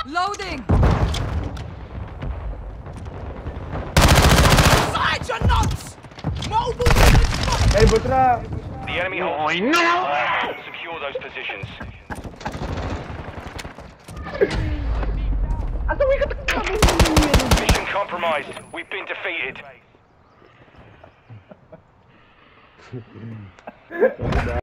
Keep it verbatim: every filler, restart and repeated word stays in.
Loading! Side your nuts! Mobile units spotted! Hey, Butra! The enemy Oh, holds no! secure those positions. Mission compromised. We've been defeated.